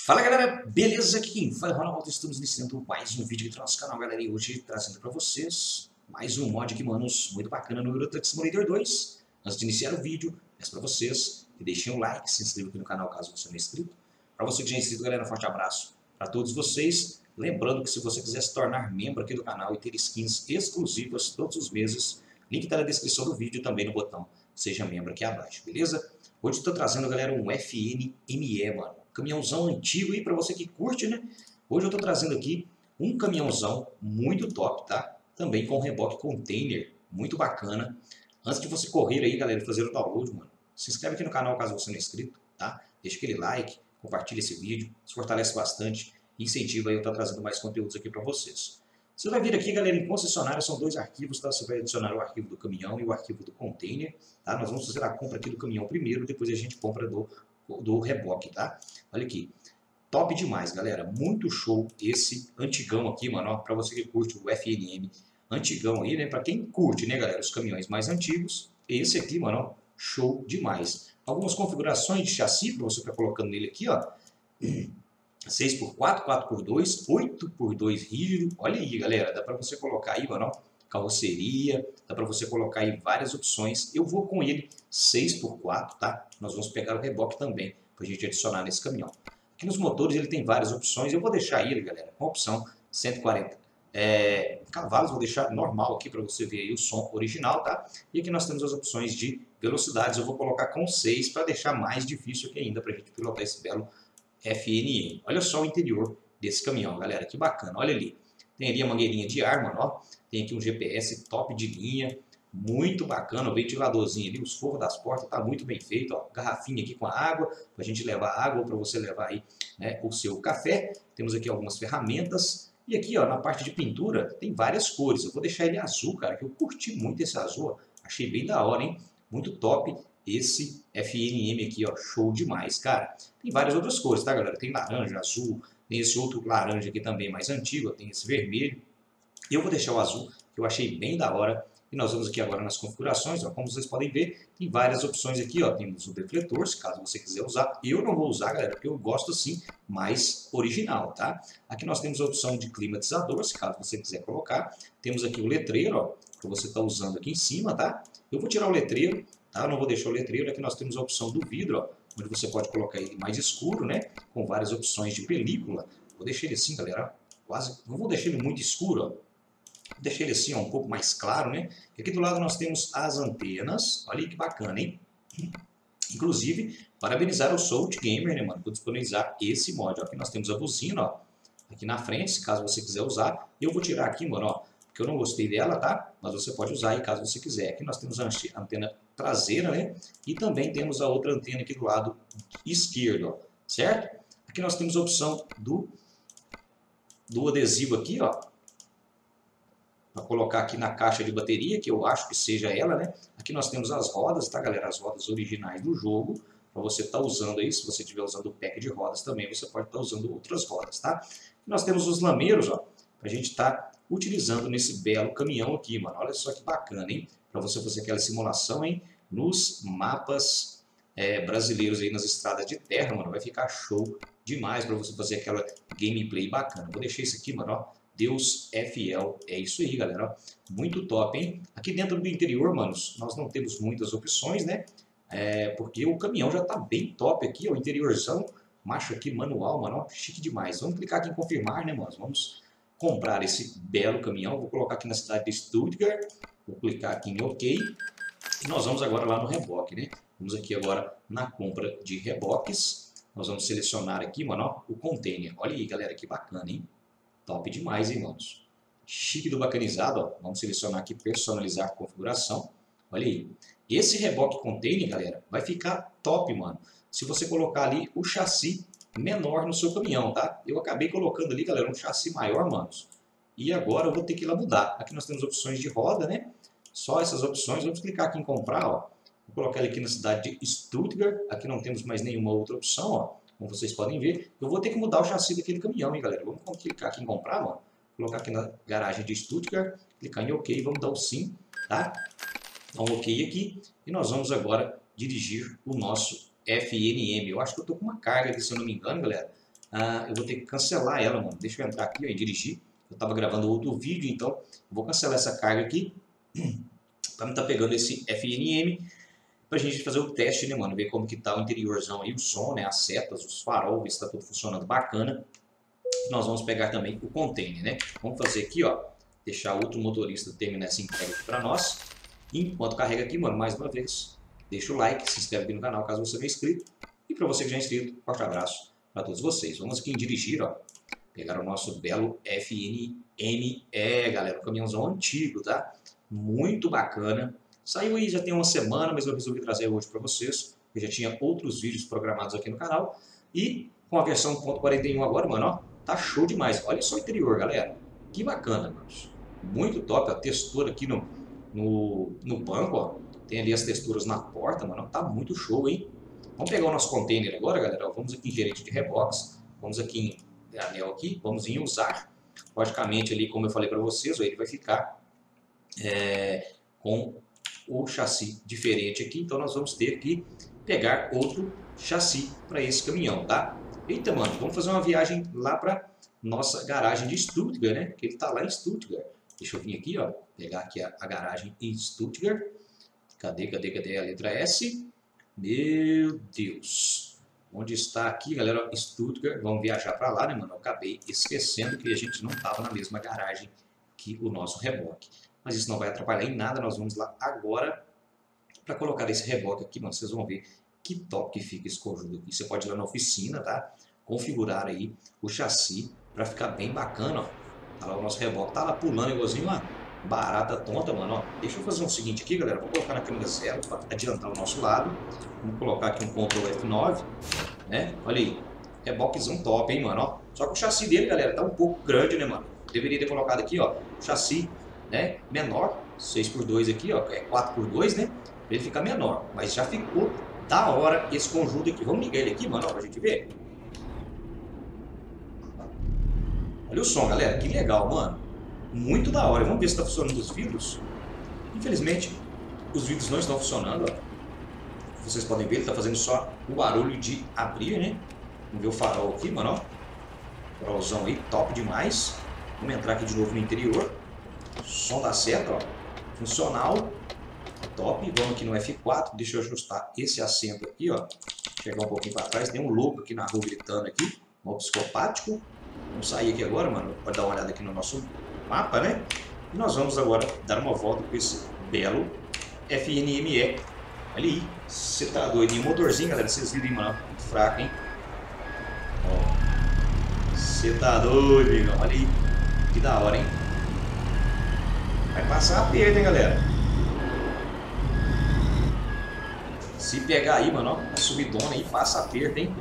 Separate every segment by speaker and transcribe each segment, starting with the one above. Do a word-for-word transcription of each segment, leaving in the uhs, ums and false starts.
Speaker 1: Fala galera, beleza? Aqui quem fala é Ronaldo, estamos iniciando mais um vídeo aqui do nosso canal, galera, e hoje trazendo para vocês mais um mod aqui, manos, muito bacana no Euro Truck Simulator dois. Antes de iniciar o vídeo, peço para vocês que deixem um like, se inscrevam aqui no canal caso você não é inscrito. Para você que já é inscrito, galera, um forte abraço para todos vocês. Lembrando que se você quiser se tornar membro aqui do canal e ter skins exclusivas todos os meses, link está na descrição do vídeo e também no botão Seja Membro aqui abaixo, beleza? Hoje estou trazendo, galera, um F N M E, mano. Caminhãozão antigo aí para você que curte, né? Hoje eu estou trazendo aqui um caminhãozão muito top, tá? Também com reboque container, muito bacana. Antes de você correr aí, galera, fazer o download, mano, se inscreve aqui no canal caso você não é inscrito, tá? Deixa aquele like, compartilha esse vídeo, isso fortalece bastante e incentiva aí eu estar trazendo mais conteúdos aqui para vocês. Você vai vir aqui, galera, em concessionária, são dois arquivos, tá? Você vai adicionar o arquivo do caminhão e o arquivo do container, tá? Nós vamos fazer a compra aqui do caminhão primeiro, depois a gente compra do, do reboque, tá? Olha aqui, top demais, galera, muito show esse antigão aqui, mano, ó, pra você que curte o F N M antigão aí, né? Pra quem curte, né, galera, os caminhões mais antigos, esse aqui, mano, ó, show demais. Algumas configurações de chassi pra você estar colocando nele aqui, ó. seis por quatro, quatro por dois, oito por dois rígido. Olha aí, galera, dá para você colocar aí, mano, ó, carroceria, dá para você colocar aí várias opções. Eu vou com ele seis por quatro, tá? Nós vamos pegar o reboque também, para a gente adicionar nesse caminhão. Aqui nos motores ele tem várias opções, eu vou deixar ele, galera, com a opção cento e quarenta é, cavalos, vou deixar normal aqui para você ver aí o som original, tá? E aqui nós temos as opções de velocidades, eu vou colocar com seis para deixar mais difícil aqui ainda para a gente pilotar esse belo F N M. Olha só o interior desse caminhão, galera, que bacana, olha ali. Tem ali a mangueirinha de ar, mano, ó. Tem aqui um G P S top de linha, muito bacana, o ventiladorzinho ali, os forros das portas, tá muito bem feito, ó. Garrafinha aqui com a água, pra gente levar água ou pra você levar aí, né, o seu café. Temos aqui algumas ferramentas. E aqui, ó, na parte de pintura, tem várias cores. Eu vou deixar ele azul, cara, que eu curti muito esse azul, ó. Achei bem da hora, hein? Muito top esse F N M aqui, ó, show demais, cara. Tem várias outras cores, tá, galera? Tem laranja, azul, tem esse outro laranja aqui também mais antigo, tem esse vermelho. Eu vou deixar o azul, que eu achei bem da hora. E nós vamos aqui agora nas configurações, ó, como vocês podem ver, tem várias opções aqui, ó. Temos o defletor, se caso você quiser usar. Eu não vou usar, galera, porque eu gosto assim, mais original, tá? Aqui nós temos a opção de climatizador, se caso você quiser colocar. Temos aqui o letreiro, ó, que você está usando aqui em cima, tá? Eu vou tirar o letreiro, tá? Eu não vou deixar o letreiro. Aqui nós temos a opção do vidro, ó, onde você pode colocar ele mais escuro, né? Com várias opções de película. Vou deixar ele assim, galera, quase, não vou deixar ele muito escuro, ó. Deixei ele assim, ó, um pouco mais claro, né? E aqui do lado nós temos as antenas. Olha aí que bacana, hein? Inclusive, parabenizar o Soul Gamer, né, mano, por disponibilizar esse mod. Ó, aqui nós temos a buzina, ó, aqui na frente, se caso você quiser usar. Eu vou tirar aqui, mano, ó, porque eu não gostei dela, tá? Mas você pode usar aí caso você quiser. Aqui nós temos a antena traseira, né? E também temos a outra antena aqui do lado esquerdo, ó, certo? Aqui nós temos a opção do, do adesivo aqui, ó, para colocar aqui na caixa de bateria, que eu acho que seja ela, né? Aqui nós temos as rodas, tá, galera? As rodas originais do jogo, para você estar tá usando aí. Se você estiver usando o pack de rodas também, você pode estar tá usando outras rodas, tá? Aqui nós temos os lameiros, ó, para a gente estar tá utilizando nesse belo caminhão aqui, mano. Olha só que bacana, hein? Para você fazer aquela simulação, hein? Nos mapas é, brasileiros aí, nas estradas de terra, mano. Vai ficar show demais para você fazer aquela gameplay bacana. Vou deixar isso aqui, mano, ó. Deus é fiel, é isso aí, galera, muito top, hein? Aqui dentro do interior, manos, nós não temos muitas opções, né? É, porque o caminhão já tá bem top aqui, ó, o interiorzão, macho aqui, manual, mano, ó, chique demais. Vamos clicar aqui em confirmar, né, manos? Vamos comprar esse belo caminhão, vou colocar aqui na cidade de Stuttgart, vou clicar aqui em OK, e nós vamos agora lá no reboque, né? Vamos aqui agora na compra de reboques, nós vamos selecionar aqui, mano, ó, o container. Olha aí, galera, que bacana, hein? Top demais, hein, manos? Chique do bacanizado, ó. Vamos selecionar aqui, personalizar configuração. Olha aí. Esse reboque container, galera, vai ficar top, mano. Se você colocar ali o chassi menor no seu caminhão, tá? Eu acabei colocando ali, galera, um chassi maior, manos. E agora eu vou ter que ir lá mudar. Aqui nós temos opções de roda, né? Só essas opções. Vamos clicar aqui em comprar, ó. Vou colocar ele aqui na cidade de Stuttgart. Aqui não temos mais nenhuma outra opção, ó. Como vocês podem ver, eu vou ter que mudar o chassi daquele caminhão, hein, galera? Vamos clicar aqui em comprar, mano. Colocar aqui na garagem de Stuttgart, clicar em OK, vamos dar o sim, tá? Dá um OK aqui e nós vamos agora dirigir o nosso F N M. Eu acho que eu tô com uma carga aqui, se eu não me engano, galera. Ah, eu vou ter que cancelar ela, mano. Deixa eu entrar aqui ó, e dirigir. Eu tava gravando outro vídeo, então eu vou cancelar essa carga aqui. Pra não tá pegando esse F N M. Pra gente fazer o teste, né, mano? Ver como que tá o interiorzão aí, o som, né? As setas, os farol, ver se tá tudo funcionando bacana. Nós vamos pegar também o container, né? Vamos fazer aqui, ó. Deixar outro motorista terminar essa entrega aqui pra nós. Enquanto carrega aqui, mano, mais uma vez, deixa o like, se inscreve aqui no canal caso você não é inscrito. E para você que já é inscrito, forte abraço para todos vocês. Vamos aqui em dirigir, ó. Pegar o nosso belo F N M E, galera. Um caminhãozão antigo, tá? Muito bacana. Saiu aí já tem uma semana, mas eu resolvi trazer hoje para vocês. Eu já tinha outros vídeos programados aqui no canal. E com a versão ponto quarenta e um agora, mano, ó. Tá show demais. Olha só o interior, galera. Que bacana, mano. Muito top. A textura aqui no... No, no banco, ó, tem ali as texturas na porta, mano, tá muito show, hein? Vamos pegar o nosso container agora, galera, ó, vamos aqui em gerente de reboques, vamos aqui em anel aqui, vamos em usar, logicamente ali, como eu falei para vocês, ó, ele vai ficar é, com o chassi diferente aqui, então nós vamos ter que pegar outro chassi para esse caminhão, tá? Eita, mano, vamos fazer uma viagem lá para nossa garagem de Stuttgart, né? Que ele tá lá em Stuttgart. Deixa eu vir aqui, ó, pegar aqui a, a garagem em Stuttgart. Cadê, cadê, cadê a letra S? Meu Deus. Onde está aqui, galera? Stuttgart. Vamos viajar para lá, né, mano? Eu acabei esquecendo que a gente não estava na mesma garagem que o nosso reboque. Mas isso não vai atrapalhar em nada. Nós vamos lá agora para colocar esse reboque aqui, mano. Vocês vão ver que top que fica esse conjunto aqui. Você pode ir lá na oficina, tá? Configurar aí o chassi para ficar bem bacana, ó. Olha lá o nosso reboque, tá lá pulando igualzinho uma barata tonta, mano, ó. Deixa eu fazer o seguinte aqui, galera, vou colocar na câmera zero para adiantar o nosso lado. Vamos colocar aqui um Ctrl F nove, né? Olha aí, reboquezão top, hein, mano, ó. Só que o chassi dele, galera, tá um pouco grande, né, mano? Deveria ter colocado aqui, ó, chassi, né, menor, seis por dois aqui, ó, é quatro por dois, né? Pra ele ficar menor, mas já ficou da hora esse conjunto aqui. Vamos ligar ele aqui, mano, ó, pra gente ver. Olha o som, galera, que legal, mano. Muito da hora. Vamos ver se está funcionando os vidros. Infelizmente, os vidros não estão funcionando, ó. Vocês podem ver, ele está fazendo só o barulho de abrir, né? Vamos ver o farol aqui, mano, ó. Farolzão aí, top demais. Vamos entrar aqui de novo no interior. Som da seta, ó. Funcional. Top. Vamos aqui no F quatro. Deixa eu ajustar esse assento aqui, ó. Chegar um pouquinho para trás. Tem um louco aqui na rua gritando aqui. Um psicopático. Vamos sair aqui agora, mano, para dar uma olhada aqui no nosso mapa, né? E nós vamos agora dar uma volta com esse belo F N M E. Olha aí, você tá doido. E o motorzinho, galera, vocês viram, mano, muito fraco, hein? Ó, você tá doido, amigão. Olha aí, que da hora, hein? Vai passar a perda, hein, galera? Se pegar aí, mano, ó, a subidona aí, passa a perda, hein?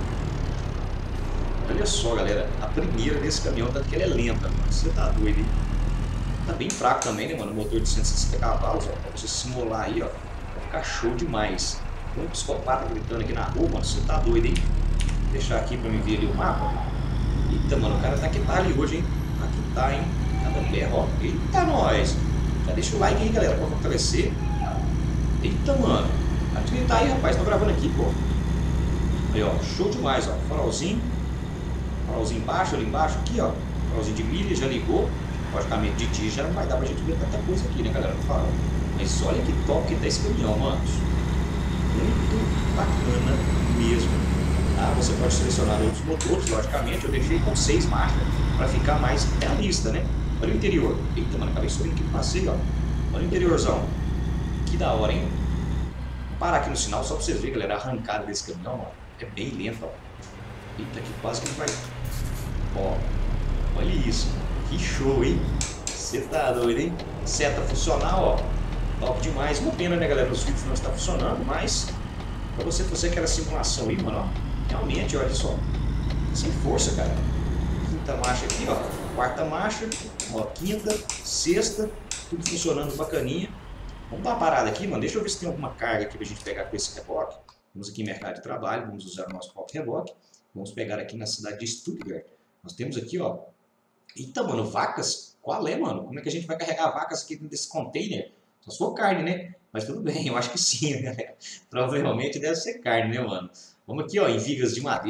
Speaker 1: Olha só, galera, a primeira desse caminhão, tanto que ele é lenta, mano. Você tá doido, hein? Tá bem fraco também, né, mano? Motor de cento e sessenta cavalos, ó. Pra você simular aí, ó. Vai ficar show demais. Tem um psicopata gritando aqui na rua, mano. Você tá doido, hein? Vou deixar aqui pra me ver ali o mapa. Eita, mano, o cara tá que tá ali hoje, hein? Tá que tá, hein? Cada pé, ó. Eita, nós! Já deixa o like aí, galera, pra fortalecer. Eita, mano. Pode gritar aí, rapaz. Tô gravando aqui, pô. Aí, ó. Show demais, ó. Farolzinho. Farolzinho embaixo, ali embaixo, aqui, ó. Farolzinho de milha, já ligou. Logicamente, de dia já não vai dar pra gente ver tanta coisa aqui, né, galera, no farol. Mas olha que top que tá esse caminhão, mano. Muito bacana mesmo. Ah, você pode selecionar outros motores, logicamente. Eu deixei com seis marchas para ficar mais realista, né? Olha o interior. Eita, mano, acabei subindo aqui no passeio, ó. Olha o interiorzão. Que da hora, hein? Vou parar aqui no sinal só pra vocês verem, galera, a arrancada desse caminhão, ó. É bem lenta, ó. Eita, que quase que não vai. Ó, olha isso. Que show, hein? Você tá doido, hein? Seta funcional, ó. Top demais. Uma pena, né, galera? Os vídeos não estão funcionando, mas pra você fazer aquela simulação aí, mano, ó. Realmente, olha só. Sem força, cara. Quinta marcha aqui, ó. Quarta marcha, ó. Quinta, sexta. Tudo funcionando bacaninha. Vamos dar uma parada aqui, mano. Deixa eu ver se tem alguma carga aqui pra gente pegar com esse reboque. Vamos aqui em mercado de trabalho. Vamos usar o nosso próprio reboque. Vamos pegar aqui na cidade de Stuttgart. Nós temos aqui, ó. Eita, mano, vacas? Qual é, mano? Como é que a gente vai carregar vacas aqui dentro desse container? Só se for carne, né? Mas tudo bem, eu acho que sim, galera. Provavelmente deve ser carne, né, mano? Vamos aqui, ó, em vigas de madeira.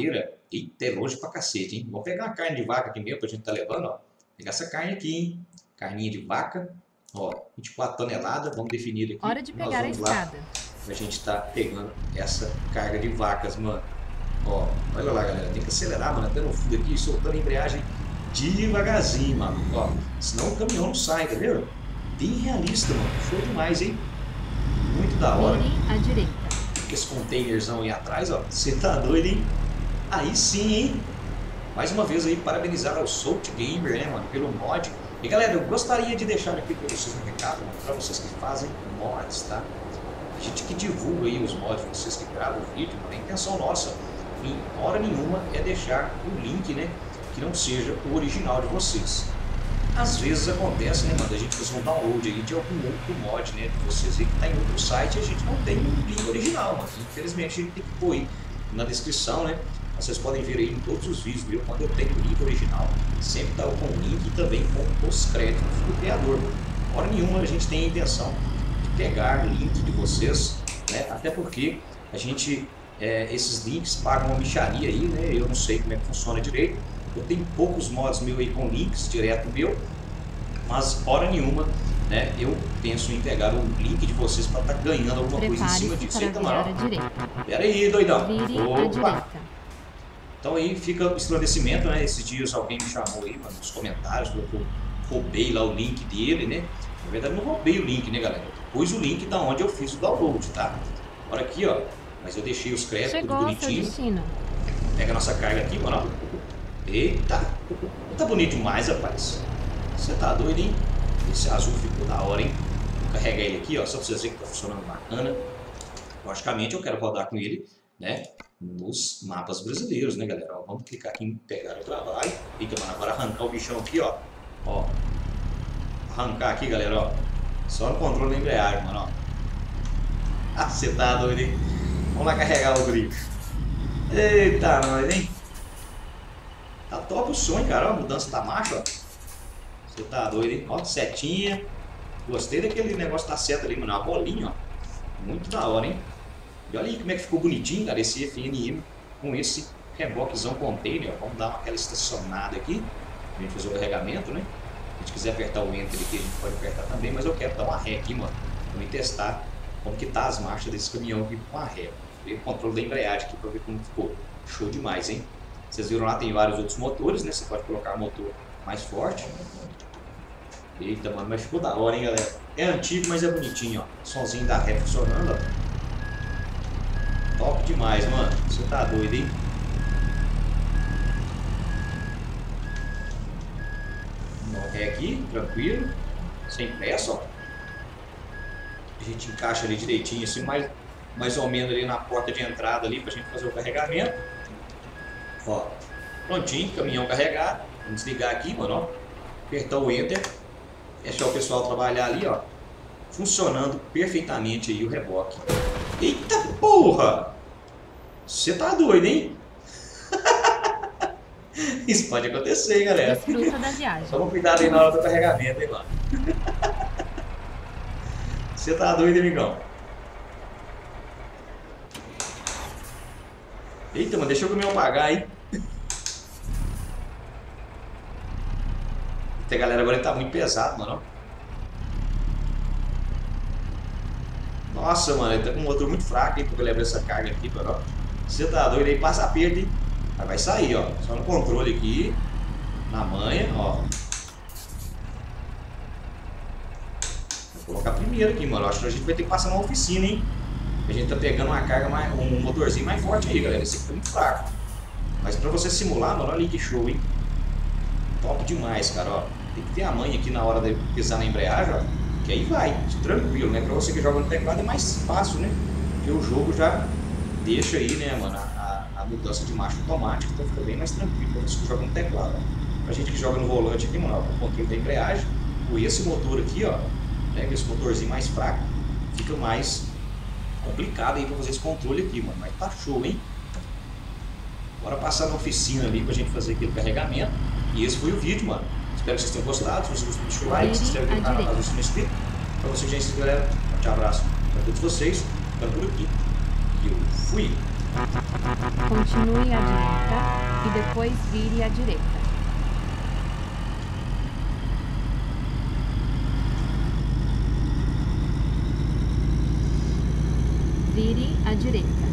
Speaker 1: Eita, é longe pra cacete, hein? Vou pegar uma carne de vaca aqui mesmo, pra gente tá levando, ó. Pegar essa carne aqui, hein? Carninha de vaca, ó, vinte e quatro toneladas, vamos definir aqui.
Speaker 2: Hora de
Speaker 1: Nós
Speaker 2: pegar a
Speaker 1: vamos lá
Speaker 2: estrada.
Speaker 1: pra gente tá pegando essa carga de vacas, mano. Ó, olha lá, galera, tem que acelerar, mano, até no fundo aqui, soltando a embreagem devagarzinho, mano. Ó, senão o caminhão não sai, tá vendo? Bem realista, mano. Show demais, hein? Muito da hora.
Speaker 2: Vire à direita.
Speaker 1: Esse containerzão aí atrás, ó. Você tá doido, hein? Aí sim, hein? Mais uma vez aí, parabenizar ao Salt Gamer, né, mano, pelo mod. E galera, eu gostaria de deixar aqui para vocês um recado, mano, pra vocês que fazem mods, tá? A gente que divulga aí os mods, vocês que gravam o vídeo, mano, a intenção nossa, em hora nenhuma, é deixar o link, né, que não seja o original de vocês. Às vezes acontece, né, mano, a gente fazer um download aí de algum outro mod, né, de vocês aí que tá em outro site e a gente não tem um link original, mano. Infelizmente a gente tem que pôr aí na descrição, né. Vocês podem ver aí em todos os vídeos, viu? Quando eu tenho o link original, sempre tá com o link e também com os créditos do criador. Hora nenhuma a gente tem a intenção de pegar o link de vocês, né? Até porque a gente, é, esses links pagam uma mixaria aí, né? Eu não sei como é que funciona direito. Eu tenho poucos mods meus aí com links direto meu, mas hora nenhuma, né? Eu penso em pegar o link de vocês para estar tá ganhando alguma coisa em cima disso. Eita, mano. Pera aí, doidão.
Speaker 2: Vire
Speaker 1: Opa.
Speaker 2: à direita.
Speaker 1: Então aí fica o esclarecimento, né? Esses dias alguém me chamou aí, mano, nos comentários, falou que eu roubei lá o link dele, né? Na verdade eu não roubei o link, né, galera? Eu pus o link da onde eu fiz o download, tá? Agora aqui, ó, mas eu deixei os créditos tudo bonitinho. Pega a nossa carga aqui, mano, ó. Eita! Tá bonito demais, rapaz. Você tá doido, hein? Esse azul ficou da hora, hein? Vou carregar ele aqui, ó, só pra vocês verem que tá funcionando bacana. Logicamente eu quero rodar com ele, né? Nos mapas brasileiros, né, galera? Ó, vamos clicar aqui em pegar o trabalho. Eita, mano, agora arrancar o bichão aqui, ó. Ó. Arrancar aqui, galera, ó. Só no controle da embreagem, mano, ó. Ah, você tá doido, hein? Vamos lá carregar o grifo. Eita, nós, hein? Tá top o som, hein, cara? Ó, a mudança da marcha, ó. Você tá doido, hein? Ó, setinha. Gostei daquele negócio da seta ali, mano. Uma bolinha, ó. Muito da hora, hein? E olha aí como é que ficou bonitinho, cara, esse F N M com esse reboquezão container. Vamos dar aquela estacionada aqui, pra gente fazer o carregamento, né? Se a gente quiser apertar o Enter aqui, a gente pode apertar também, mas eu quero dar uma ré aqui, mano, pra mim testar como que tá as marchas desse caminhão aqui com a ré. Ver o controle da embreagem aqui pra ver como ficou. Show demais, hein? Vocês viram lá, tem vários outros motores, né? Você pode colocar o motor mais forte. Eita, mano, mas ficou da hora, hein, galera? É antigo, mas é bonitinho, ó. Somzinho da ré funcionando, ó. Top demais, mano. Você tá doido, hein? Não ré aqui, tranquilo. Sem pressa, ó. A gente encaixa ali direitinho, assim, mais, mais ou menos ali na porta de entrada ali pra gente fazer o carregamento. Ó, prontinho, caminhão carregado. Vamos desligar aqui, mano, ó. Apertar o Enter. Deixar o pessoal trabalhar ali, ó. Funcionando perfeitamente aí o reboque. Eita porra! Você tá doido, hein? Isso pode acontecer, hein, galera?
Speaker 2: Desfruta da viagem.
Speaker 1: Só vou cuidar aí na hora do carregamento, hein, mano? Você tá doido, amigão? Eita, mano, deixa o caminhão pagar, hein? Eita, galera, agora ele tá muito pesado, mano. Nossa, mano, ele tá com um motor muito fraco, hein, porque eu levo essa carga aqui, mano. Você tá doido aí, passa aperto, hein? Aí vai sair, ó. Só no controle aqui, na manha, ó. Vou colocar primeiro aqui, mano. Acho que a gente vai ter que passar na oficina, hein? A gente tá pegando uma carga, mais, um motorzinho mais forte aí, galera. Esse aqui tá muito fraco. Mas pra você simular, mano, olha aí que show, hein? Top demais, cara, ó. Tem que ter a manha aqui na hora de pisar na embreagem, ó. Que aí vai, tranquilo, né? Pra você que joga no teclado é mais fácil, né? Porque o jogo já deixa aí, né, mano, a, a mudança de marcha automática, então fica bem mais tranquilo pra você que joga no teclado, ó. Pra gente que joga no volante aqui, mano, ó, o controle da embreagem, com esse motor aqui, ó, né, com esse motorzinho mais fraco, fica mais complicado aí pra fazer esse controle aqui, mano. Mas tá show, hein? Bora passar na oficina ali pra gente fazer aquele carregamento. E esse foi o vídeo, mano. Espero que vocês tenham gostado. Se vocês gostou, deixa o like, se inscreve no canal caso você não é inscrito. Pra vocês, gente, galera, um forte abraço pra todos vocês. Ficando por aqui. E eu fui.
Speaker 2: Continue à direita e depois vire à direita. Vire à direita.